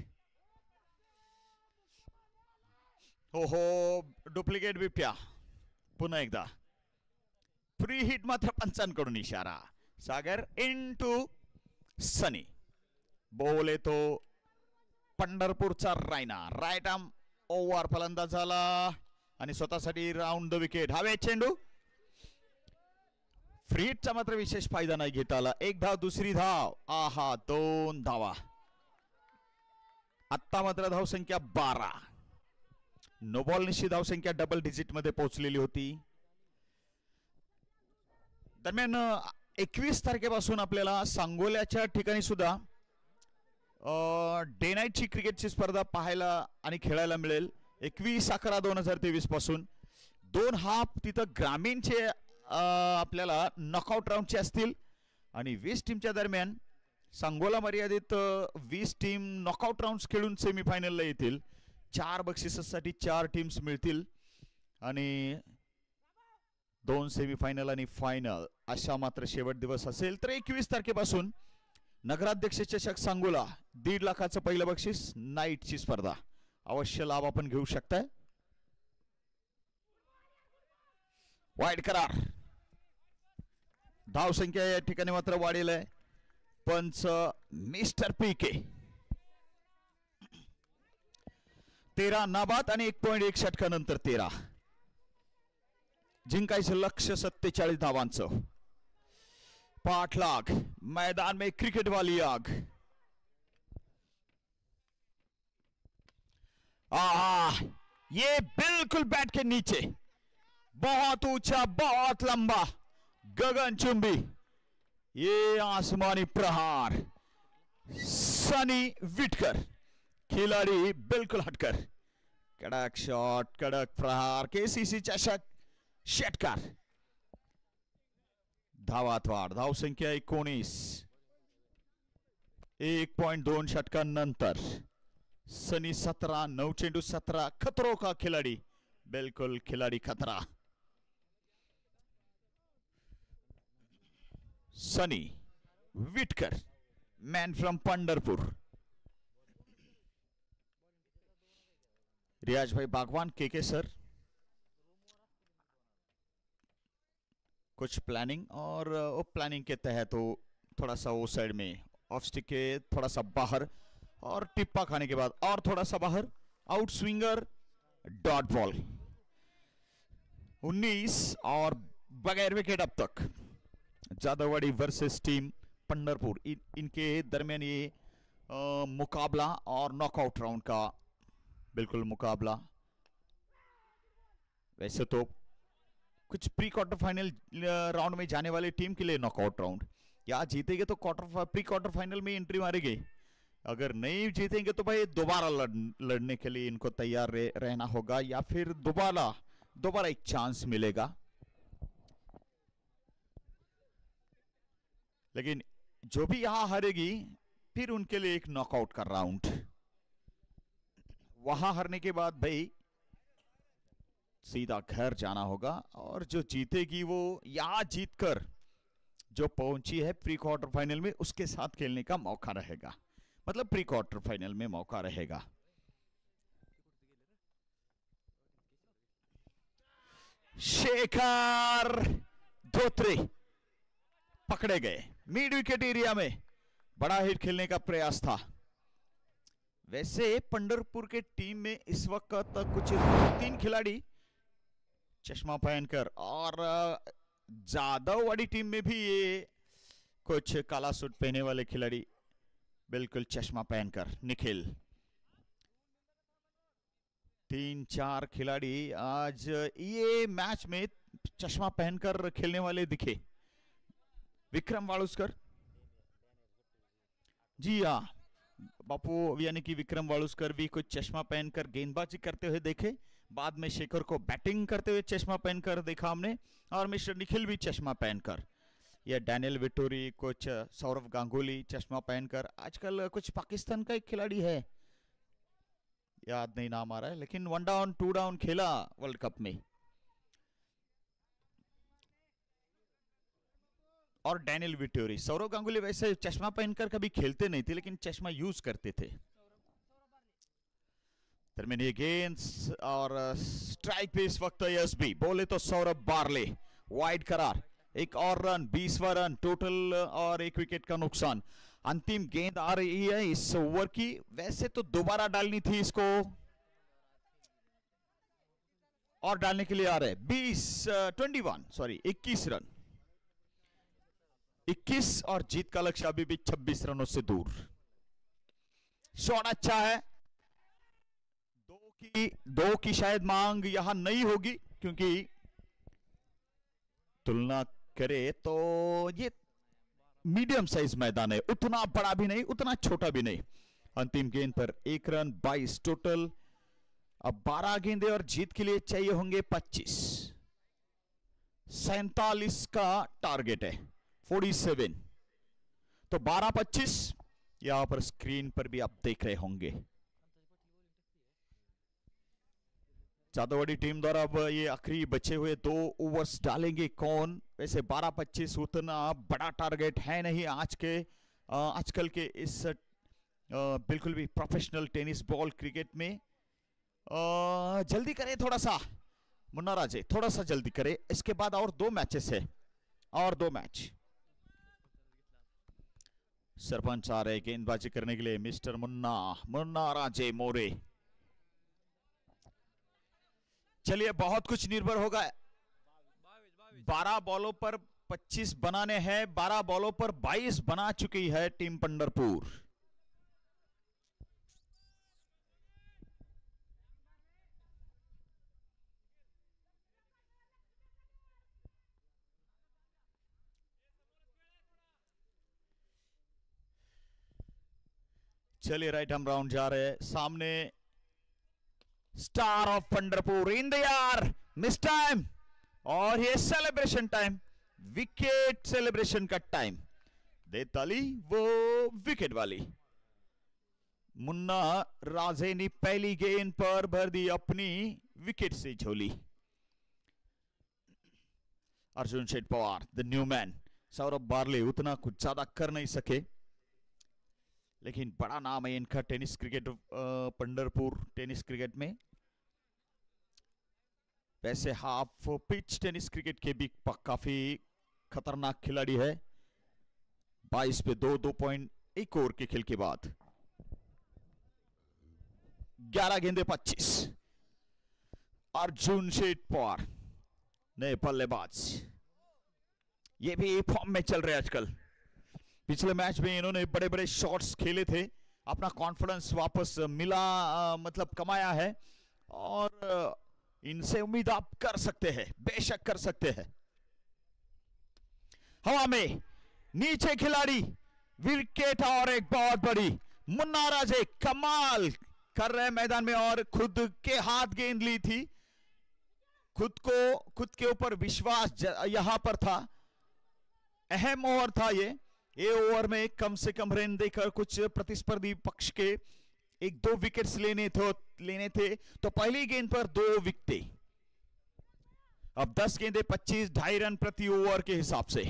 ओहो डुप्लिकेट बिप्या। पुन्हा एकदा फ्री हिट मात्र पंचांकडून इशारा। सागर इनटू सनी। बोले तो पंढरपूरचा रायना राईट आर्म ओव्हर फलंदाज झाला आणि स्वतःसाठी राऊंड द विकेट। हवे चेंडू फ्री हिटचा मात्र विशेष फायदा नाही घेता आला। 1 धाव दुसरी धाव, आहा 2 धावा। आता मात्र धाव संख्या 12। नो बॉल निशी धाव संख्या डबल डिजिट मध्ये पोहोचलेली होती। दरम्यान 21 तारखेपासून आपल्याला सांगोल्याच्या ठिकाणी सुद्धा डे नाईटची क्रिकेटची स्पर्धा पाहायला आणि खेळायला मिळेल। 21/11/2023 पासून 2 हाफ तिथं ग्रामीणचे आपल्याला नॉकआउट राऊंडचे असतील आणि 20 टीमच्या दरम्यान सांगोला मर्यादित 20 टीम नॉकआउट राऊंड्स खेळून सेमीफायनलला येतील। 4 बक्षिसासाठी 4 टीम्स मिळतील आणि 2 सेमीफायनल आणि फायनल अशा मात्र शेवट दिवस असेल। तर 21 तारखेपासून नगराध्यक्ष चषक सांगोला 1.5 लाखाचं पहिलं बक्षीस, नाईटची स्पर्धा अवश्य लाभ आपण घेऊ शकताय। वाईड करार, धाव संख्या या ठिकाणी मात्र वाढेल आहे। पंच मिस्टर पीके 13 नाबाद आणि 1.1 षटकानंतर 13। जिंकायचं लक्ष्य 47 धावांचं। पाठलाग, मैदान में क्रिकेट वाली आग। ये बिल्कुल बैट के नीचे, बहुत ऊंचा बहुत लंबा गगनचुंबी ये आसमानी प्रहार। सनी विटकर खिलाड़ी बिल्कुल हटकर। कड़क शॉट, कड़क प्रहार, केसीसी चषक षटकार। धावात वाढ, धाव संख्या 19। 1.2 षटकांनंतर सनी 17, 9 चेंडू 17, खतरों का खिलाड़ी, बिल्कुल खिलाड़ी खतरा। Sunny Vitkar, man from Pandharpur. रियाज भाई बागवान, के सर, कुछ प्लानिंग और वो प्लानिंग के तहत वो थोड़ा सा वो साइड में ऑफ स्टिक के थोड़ा सा बाहर और टिप्पा खाने के बाद और थोड़ा सा बाहर, आउट स्विंगर, डॉट बॉल। 19 और बगैर विकेट अब तक। जादववाड़ी वर्सेस टीम पंढरपुर, इनके दरमियान ये मुकाबला और नॉकआउट राउंड का बिल्कुल मुकाबला। वैसे तो कुछ प्री क्वार्टर फाइनल राउंड में जाने वाली टीम के लिए नॉकआउट राउंड, या जीतेंगे तो प्री क्वार्टर फाइनल में एंट्री मारेंगे, अगर नहीं जीतेंगे तो भाई दोबारा लड़ने के लिए इनको तैयार रहना होगा, या फिर दोबारा एक चांस मिलेगा। लेकिन जो भी यहां हारेगी फिर उनके लिए एक नॉकआउट का राउंड, वहां हारने के बाद भाई सीधा घर जाना होगा, और जो जीतेगी वो यहां जीतकर जो पहुंची है प्री क्वार्टर फाइनल में उसके साथ खेलने का मौका रहेगा, मतलब प्री क्वार्टर फाइनल में मौका रहेगा। शेखर धोत्रे पकड़े गए मिड विकेट एरिया में, बड़ा हिट खेलने का प्रयास था। वैसे पंढरपुर के टीम में इस वक्त तक कुछ 3 खिलाड़ी चश्मा पहनकर, और जादववाड़ी टीम में भी ये कुछ काला सूट पहने वाले खिलाड़ी बिल्कुल चश्मा पहनकर, निखिल। 3-4 खिलाड़ी आज ये मैच में चश्मा पहनकर खेलने वाले दिखे। विक्रम वालुस्कर, जी हाँ बापू, यानी कि विक्रम वालुस्कर भी कुछ चश्मा पहनकर गेंदबाजी करते हुए देखे। बाद में शेखर को बैटिंग करते हुए चश्मा पहनकर देखा हमने, और मिस्टर निखिल भी चश्मा पहनकर। यह डैनियल विटोरी, कुछ सौरव गांगुली चश्मा पहनकर। आजकल कुछ पाकिस्तान का एक खिलाड़ी है, याद नहीं नाम आ रहा है, लेकिन 1 डाउन 2 डाउन खेला वर्ल्ड कप में। और डैनियल विटोरी, सौरव गांगुली वैसे चश्मा पहनकर कभी खेलते नहीं थे, लेकिन चश्मा यूज करते थे। दरमियान ये गेंद और स्ट्राइक पे इस वक्त एसबी, बोले तो सौरभ बारले, वाइड करार, एक और रन, 20वां रन टोटल और 1 विकेट का नुकसान। अंतिम गेंद आ रही है इस ओवर की, वैसे तो दोबारा डालनी थी इसको, और डालने के लिए आ रहे 21 रन, 21 और जीत का लक्ष्य अभी भी 26 रनों से दूर। शॉट अच्छा है, दो की शायद मांग यहां नहीं होगी, क्योंकि तुलना करे तो ये मीडियम साइज मैदान है, उतना बड़ा भी नहीं उतना छोटा भी नहीं। अंतिम गेंद पर 1 रन, 22 टोटल। अब 12 गेंदे और जीत के लिए चाहिए होंगे 25। 47 का टारगेट है, 47 तो 12-25 यहां पर स्क्रीन पर भी आप देख रहे होंगे। जादववाड़ी टीम द्वारा अब ये आखिरी बचे हुए 2 ओवर्स डालेंगे कौन। वैसे 12-25 उतना बड़ा टारगेट है नहीं आजकल के इस बिल्कुल भी प्रोफेशनल टेनिस बॉल क्रिकेट में। जल्दी करे थोड़ा सा मुन्ना राजे, थोड़ा सा जल्दी करे, इसके बाद और 2 मैचेस है, और 2 मैच। सरपंच आ रहे गेंदबाजी करने के लिए, मिस्टर मुन्ना राजे मोरे। चलिए बहुत कुछ निर्भर होगा, 12 बॉलों पर 25 बनाने हैं, 12 बॉलों पर 22 बना चुकी है टीम पंढरपुर। चलिए राइट हम राउंड जा रहे हैं, सामने star of Pandharpur in the air, miss time, और ये सेलिब्रेशन टाइम, विकेट सेलिब्रेशन का टाइम। दे ताली वो विकेट वाली। मुन्ना राजे ने पहली गेंद पर भर दी अपनी विकेट से झोली। Arjun Sheth Pawar the new man. Saurabh Barle उतना कुछ ज्यादा कर नहीं सके, लेकिन बड़ा नाम है इनका tennis cricket, Pandharpur tennis cricket में। वैसे हाफ पिच टेनिस क्रिकेट के भी काफी खतरनाक खिलाड़ी है। 22 पे 2.1 ओवर के खेल के बाद 11 गेंदे 25। अर्जुन शेठ पवार नए बल्लेबाज, ये भी फॉर्म में चल रहे आजकल। पिछले मैच में इन्होंने बड़े बड़े शॉट्स खेले थे, अपना कॉन्फिडेंस वापस मिला, मतलब कमाया है, और इनसे उम्मीद आप कर सकते हैं, बेशक कर सकते हैं। हवा में नीचे खिलाड़ी, विकेट और एक बहुत बड़ी। मुन्ना राजे कमाल कर रहे मैदान में, और खुद के हाथ गेंद ली थी, खुद के ऊपर विश्वास यहां पर था। अहम ओवर था ये ओवर में कम से कम रन देकर कुछ प्रतिस्पर्धी पक्ष के 1-2 विकेट्स लेने थे, तो पहली गेंद पर 2 विकेट। अब 10 गेंदे 25, 2.5 रन प्रति ओवर के हिसाब से।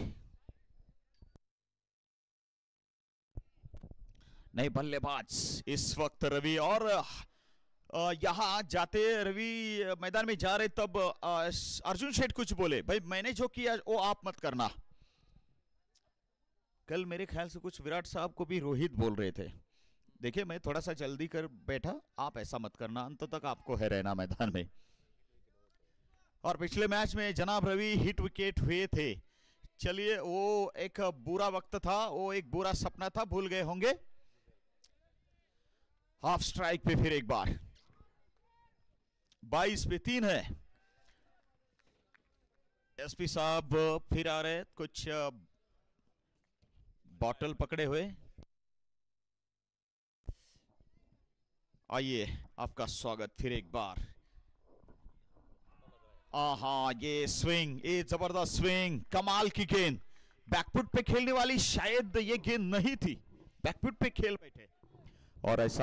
नए बल्लेबाज इस वक्त रवि, और यहां जाते रवि मैदान में जा रहे तब अर्जुन शेठ कुछ बोले, भाई मैंने जो किया वो आप मत करना। कल मेरे ख्याल से कुछ विराट साहब को भी रोहित बोल रहे थे, देखिए मैं थोड़ा सा जल्दी कर बैठा, आप ऐसा मत करना, अंत तक आपको है रहना मैदान में। और पिछले मैच में जनाब रवि हिट विकेट हुए थे। चलिए, वो एक बुरा वक्त था, वो एक बुरा सपना था, भूल गए होंगे। हाफ स्ट्राइक पे फिर एक बार 22 पे 3 है। एसपी साहब फिर आ रहे, कुछ बॉटल पकड़े हुए। आइए, आपका स्वागत फिर एक बार। ये स्विंग, ये जबरदस्त स्विंग, कमाल की गेंद, बैकफुट पे खेलने वाली शायद ये गेंद नहीं थी, बैकफुट पे खेल बैठे। और ऐसा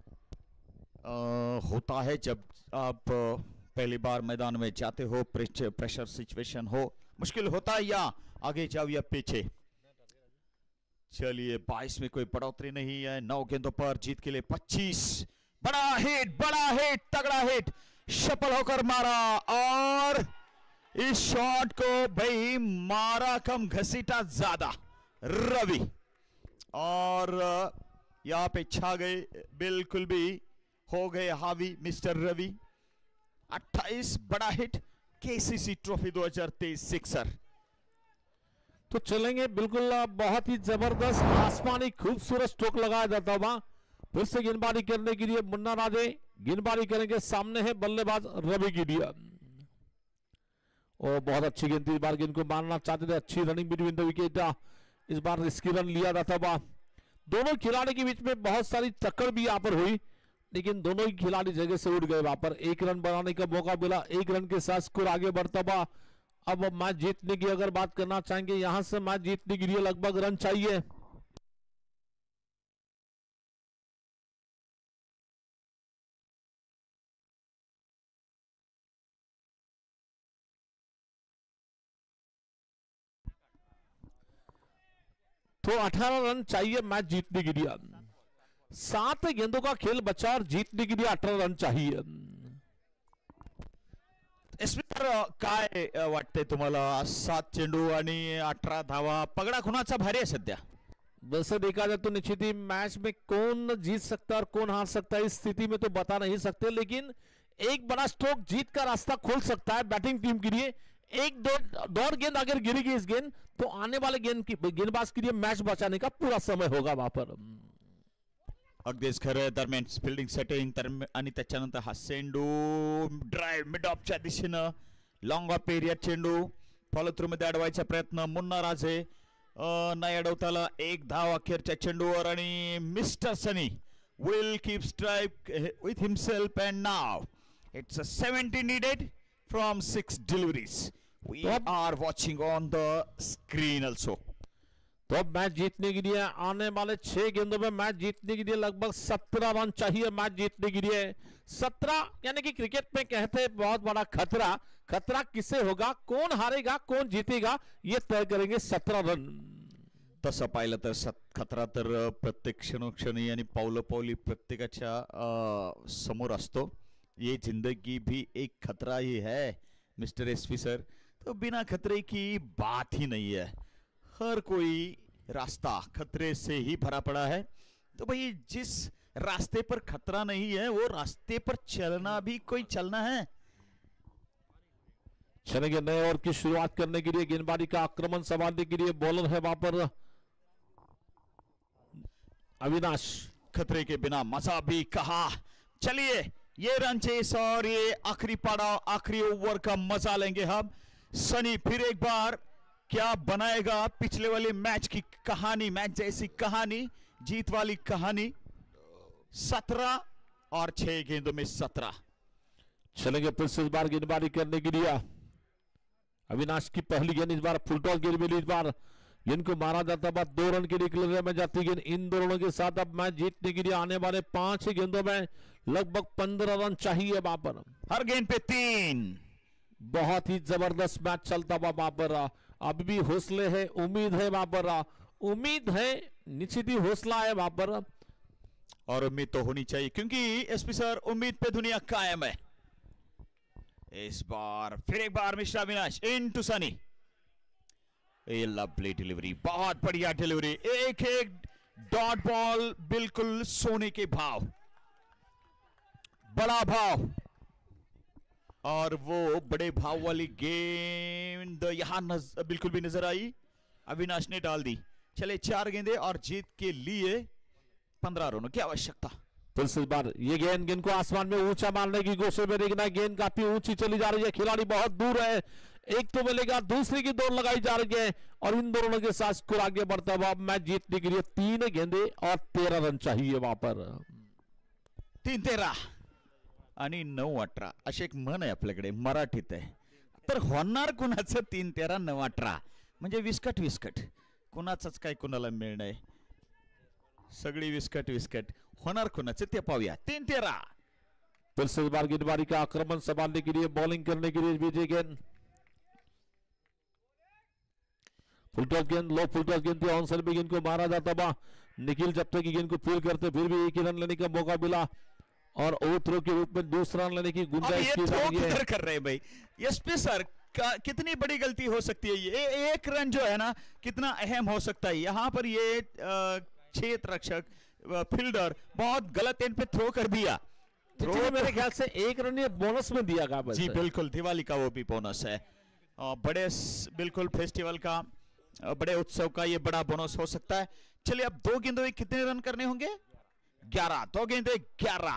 होता है जब आप पहली बार मैदान में जाते हो, प्रेशर सिचुएशन हो, मुश्किल होता है, या आगे जाओ या पीछे। चलिए, 22 में कोई बढ़ोतरी नहीं है। 9 गेंदों पर जीत के लिए 25। बड़ा हिट, तगड़ा हिट, सफल होकर मारा, और इस शॉट को भाई मारा कम, घसीटा ज्यादा रवि, और यहां पे छा गए, बिल्कुल भी हो गए हावी मिस्टर रवि। 28 बड़ा हिट, केसीसी ट्रॉफी 2023 सिक्सर। तो चलेंगे, बिल्कुल बहुत ही जबरदस्त आसमानी खूबसूरत स्ट्रोक लगाया जाता हुआ। फिर से गेंदबाजी करने के लिए मुन्ना राजे गेंदबाजी करेंगे, सामने है बल्लेबाज रवि गिडिया। और बहुत अच्छी गेंद थी, इस बार गेंद को मारना चाहते थे, अच्छी रनिंग बिटवीन द विकेट, इस बार रिस्की रन लिया जाता हुआ। दोनों खिलाड़ी के बीच में बहुत सारी टक्कर भी यहाँ पर हुई, लेकिन दोनों ही खिलाड़ी जगह से उठ गए। वहां पर 1 रन बनाने का मौका मिला, 1 रन के साथ स्कोर आगे बढ़ता हुआ। अब मैच जीतने की अगर बात करना चाहेंगे, यहां से मैच जीतने के लिए लगभग रन चाहिए। तो 18 रन चाहिए मैच जीतने के लिए। 7 गेंदों का खेल बचा और जीतने के लिए 18 रन चाहिए। काय वाटते तुम्हाला? 7 चेंडू आणि 18 धावा, पगडा कुणाचा भारी आहे सध्या? वैसे देखा जाए तो निश्चित ही मैच में कौन जीत सकता है और कौन हार सकता है, इस स्थिति में तो बता नहीं सकते, लेकिन एक बड़ा स्ट्रोक जीत का रास्ता खोल सकता है बैटिंग टीम के लिए। एक दो गेंद अगर गिरेगी इस गेंद, तो आने वाले गेंदबाज के लिए मैच बचाने का पूरा समय होगा वहां पर। अगदीच खरं, दरम्यान फिल्डिंग सेटिंग आणि त्याच्यानंतर हा चेंडू ड्राइव्ह मिड ऑफच्या दिशेनं, लॉंग ऑफ एरिया चेंडू फॉलो थ्रू मध्ये अडवायचा प्रयत्न, मुन्ना राजे नाही अडवता आला, 1 धाव अखेरच्या चेंडूवर, आणि mister Sunny will keep strike with himself, and now it's a 70 needed from 6 deliveries. We are watching on the screen also. तो मैच जीतने के लिए आने वाले 6 गेंदों में मैच जीतने के लिए लगभग 17 रन चाहिए मैच जीतने के लिए। 17 यानी कि क्रिकेट में कहते हैं बहुत बड़ा खतरा। खतरा किसे होगा, कौन हारेगा कौन जीतेगा, ये तय करेंगे 17 रन। तसं पाहिलं तर खतरा तर प्रत्येक क्षणोक्षणी आणि पावलोपावली प्रत्येकाच्या समोर असतो। ये जिंदगी भी एक खतरा ही है मिस्टर एसपी सर। तो बिना खतरे की बात ही नहीं है। हर कोई रास्ता खतरे से ही भरा पड़ा है। तो भाई जिस रास्ते पर खतरा नहीं है वो रास्ते पर चलना भी कोई चलना है। चलेंगे नए ओवर की शुरुआत करने के लिए। गेंदबाजी का आक्रमण संभालने के लिए बॉलर है वहां पर अविनाश। खतरे के बिना मजा भी कहा। चलिए ये रन चेस और ये आखिरी पड़ाव आखिरी ओवर का मजा लेंगे हम। सनी फिर एक बार क्या बनाएगा पिछले वाले मैच की कहानी, मैच जैसी कहानी, जीत वाली कहानी। 17 और 6 गेंदों में 17। चलेंगे फिर से इस बार गेंदबाजी करने के लिए। अविनाश की पहली गेंद इस बार फुलटॉस गेंद मिली। इस बार गेंद को मारा जाता है 2 रन के लिए क्लियर में जाती गेंद। इन 2 रनों के साथ अब मैच जीतने के लिए आने वाले 5 गेंदों में लगभग 15 रन चाहिए वहां पर। हर गेंद पे 3। बहुत ही जबरदस्त मैच चलता हुआ वहां पर। अभी भी हौसले है, उम्मीद है वहां पर, उम्मीद है, निश्चित ही हौसला है वहां पर। और उम्मीद तो होनी चाहिए क्योंकि एसपी सर उम्मीद पे दुनिया कायम है। इस बार फिर एक बार mister Avinash into Sunny. A lovely delivery, बहुत बढ़िया डिलीवरी। एक डॉट बॉल, बिल्कुल सोने के भाव, बड़ा भाव। और वो बड़े भाव वाली गेंद यहां बिल्कुल भी नजर आई, अविनाश ने डाल दी। चले 4 गेंदे और जीत के लिए 15 रनों की आवश्यकता। फिर से बार ये गेंद को आसमान में ऊंचा मारने की कोशिश में, देखना गेंद काफी ऊंची चली जा रही है, खिलाड़ी बहुत दूर है। एक तो मिलेगा, दूसरी की दौड़ लगाई जा रही है और इन दोनों के साथ स्कोर आगे बढ़ता हुआ मैच जीतने के लिए 3 गेंदे और 13 रन चाहिए वहां पर। 3-13 आणि 9-18 अशी एक म्हण आहे आपल्याकडे मराठीत आहे। तर होणार कुणाचं 3-13 9-18 म्हणजे विस्कट विस्कट, कुणाचंच काय कुणाला मिळणार, सगळी विस्कट विस्कट। होणार कुणाचं ते पाहूया। 3-13। फिर से बार गेंदबाजी का आक्रमण संभालने के लिए, बॉलिंग करने के लिए विजय गेंद, फुलटॉस गेंद, लो फुलटॉस गेंद थी, ऑन साइड में गेंद को मारा जाता था। निखिल जब तक गेंद को फील करते फिर भी एक ही रन लेने का मौका मिला और ओवर थ्रो के रूप में दूसरा रन लेने की गुंजाइश की जाएगी। किधर कर रहे हैं भाई एसपी सर, कितनी बड़ी गलती हो सकती है ये। एक रन जो है ना कितना अहम हो सकता है। यहाँ पर ये क्षेत्र रक्षक फील्डर बहुत गलत एंड पे थ्रो कर दिया। थ्रो मेरे ख्याल से 1 रन ये बोनस में दिया गया। जी बिल्कुल, दिवाली का वो भी बोनस है। बड़े बिल्कुल फेस्टिवल का, बड़े उत्सव का ये बड़ा बोनस हो सकता है। चलिए अब 2 गेंदों में कितने रन करने होंगे? 11। 2 गेंदे 11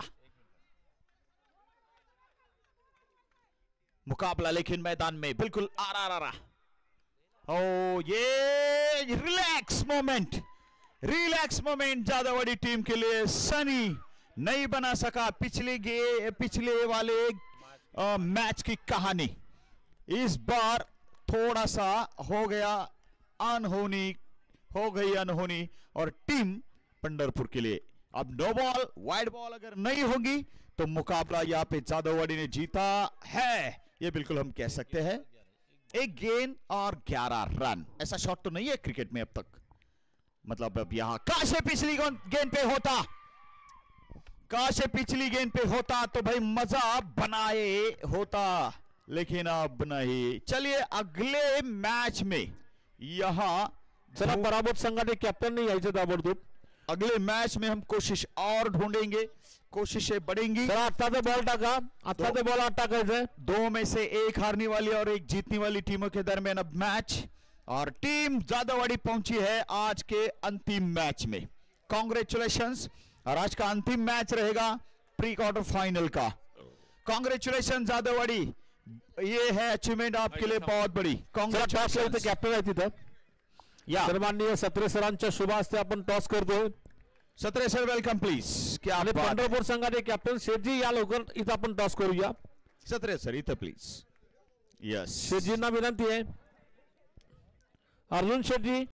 मुकाबला, लेकिन मैदान में बिल्कुल आरा। ओ ये रिलैक्स मोमेंट जादववाड़ी टीम के लिए। सनी नहीं बना सका पिछले वाले मैच की कहानी। इस बार थोड़ा सा हो गई अनहोनी और टीम पंढरपुर के लिए अब नो बॉल, वाइड बॉल अगर नहीं होगी तो मुकाबला यहाँ पे जादववाड़ी ने जीता है, ये बिल्कुल हम कह सकते हैं। 1 गेंद और 11 रन, ऐसा शॉट तो नहीं है क्रिकेट में अब तक। मतलब अब यहां काश पिछली गेंद पे होता तो भाई मजा बनाए होता, लेकिन अब नहीं। चलिए अगले मैच में यहां चला बराबर संघाने कॅप्टन नहीं यायचं ताबडतोब। अगले मैच में हम कोशिश और ढूंढेंगे, कोशिशें बढ़ेंगी। आता बॉल टाका, आता बॉल टाकायचं। 2 में से 1 हारने वाली और 1 जीतने वाली टीमों के दरमियान अब मैच, और टीम जादववाड़ी पहुंची है आज के अंतिम मैच में। कांग्रेचुलेशंस। और आज का अंतिम मैच रहेगा प्री क्वार्टर फाइनल का। कांग्रेचुलेशंस जादववाड़ी, ये है अचीवमेंट आपके लिए बहुत बड़ी। कांग्रेचुलेशंस। कॅप्टन आहे तिथं या सन्माननीय सत्रे सरांच्या शुभ हस्ते आपण टॉस करतोय। सत्रे सर वेलकम प्लीज। क्या पंढरपूर संघाचे कॅप्टन शेठजी या लवकर इथं आपण टॉस करूया। सत्रे सर इथं प्लीज। यस, शेठजींना विनंती आहे। अर्जुन शेठजी